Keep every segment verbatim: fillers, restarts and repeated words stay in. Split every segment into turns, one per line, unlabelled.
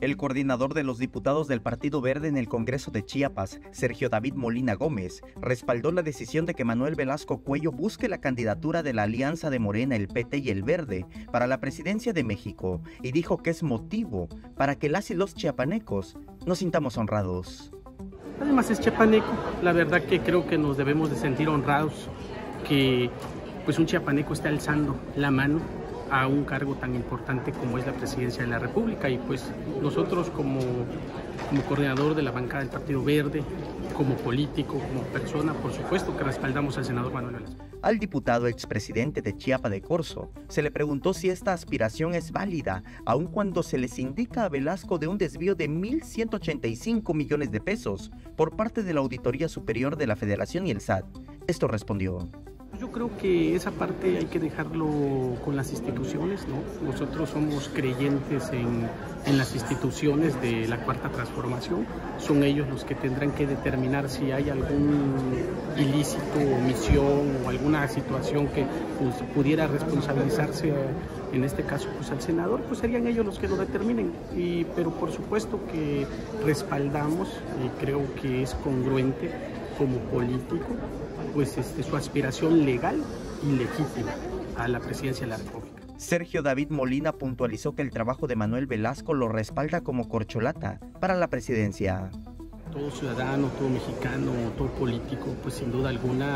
El coordinador de los diputados del Partido Verde en el Congreso de Chiapas, Sergio David Molina Gómez, respaldó la decisión de que Manuel Velasco Cuello busque la candidatura de la alianza de Morena, el P T y el Verde para la presidencia de México y dijo que es motivo para que las y los chiapanecos nos sintamos honrados.
Además es chiapaneco, la verdad que creo que nos debemos de sentir honrados que pues un chiapaneco esté alzando la mano a un cargo tan importante como es la presidencia de la República, y pues nosotros como, como coordinador de la bancada del Partido Verde, como político, como persona, por supuesto que respaldamos al senador Manuel Velasco.
Al diputado expresidente de Chiapa de Corzo se le preguntó si esta aspiración es válida, aun cuando se les indica a Velasco de un desvío de mil ciento ochenta y cinco millones de pesos por parte de la Auditoría Superior de la Federación y el S A T. Esto respondió:
Yo creo que esa parte hay que dejarlo con las instituciones, ¿no? Nosotros somos creyentes en, en las instituciones de la Cuarta Transformación. Son ellos los que tendrán que determinar si hay algún ilícito, omisión o alguna situación que pues, pudiera responsabilizarse, en este caso pues al senador, pues serían ellos los que lo determinen. Y, pero por supuesto que respaldamos y creo que es congruente como político pues este, su aspiración legal y legítima a la presidencia de la República.
Sergio David Molina puntualizó que el trabajo de Manuel Velasco lo respalda como corcholata para la presidencia.
Todo ciudadano, todo mexicano, todo político, pues sin duda alguna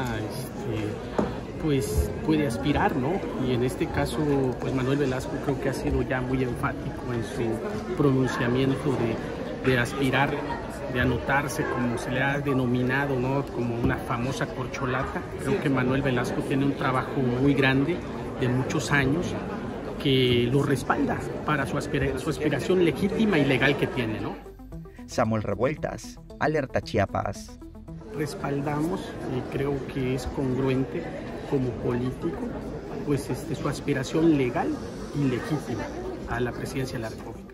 este, pues puede aspirar, ¿no? Y en este caso, pues Manuel Velasco creo que ha sido ya muy enfático en su pronunciamiento de, de aspirar, de anotarse, como se le ha denominado, ¿no? Como una famosa corcholata. Creo que Manuel Velasco tiene un trabajo muy grande, de muchos años, que lo respalda para su, aspira su aspiración legítima y legal que tiene, ¿no?
Samuel Revueltas, Alerta Chiapas.
Respaldamos y creo que es congruente como político, pues este, su aspiración legal y legítima a la presidencia de la República.